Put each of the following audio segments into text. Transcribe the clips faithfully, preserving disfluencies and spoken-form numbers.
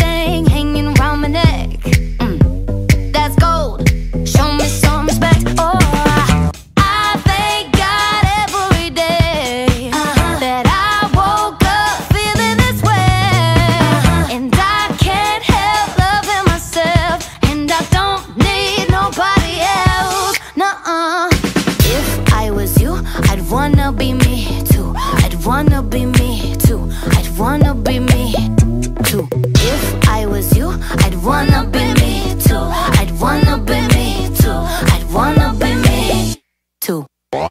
chain hanging round my neck. Mm, that's gold. Show me some respect. Oh, I thank God every day uh-huh. that I woke up feeling this way, and I can't help loving myself, and I don't need nobody else. Nuh-uh. If I was you, I'd wanna be me too. I'd wanna be me too. I'd wanna be me too. If I was you, I'd wanna be me too. I'd wanna be me too. I'd wanna be me too.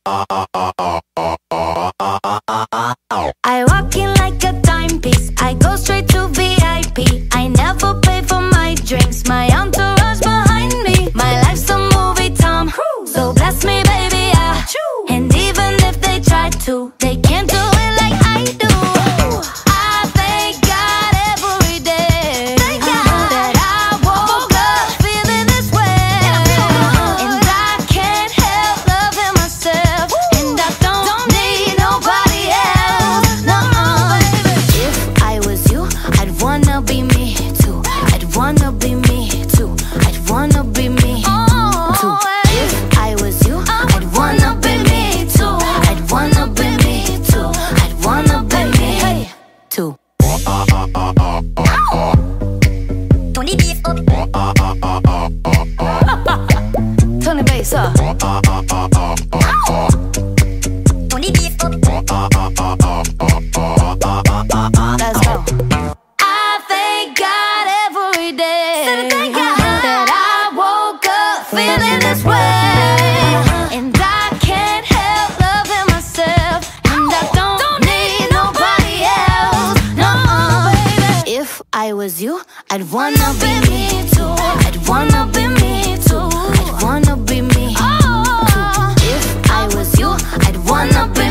I walk in like a timepiece. I go straight to V I P. I never pay for my drinks. My entourage behind me. My life's a movie, Tom. So bless me, baby, yeah. And even if they try to, they can't do it like I do. I thank God every day that I woke up feeling this way, and I can't help loving myself, and I don't need nobody else. No, if I was you, I'd wanna be me too. I'd wanna be me too. I'd wanna be me too. If I was you, I'd wanna be me too. I'd wanna be me too. I'd wanna be me too. Turn the bass up. Turn the bass up. Turn the bass up. Let's go. I thank God every day that I woke up feeling this way, and I can't help loving myself, and I don't need nobody else. No, baby. If I was you, I'd wanna be me too. I'd wanna be me too. I'd wanna be me too. If I was you, I'd wanna be